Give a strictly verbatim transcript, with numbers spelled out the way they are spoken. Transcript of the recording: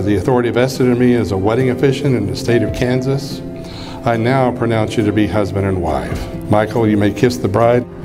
the authority vested in me as a wedding officiant in the state of Kansas, I now pronounce you to be husband and wife. Michael, you may kiss the bride.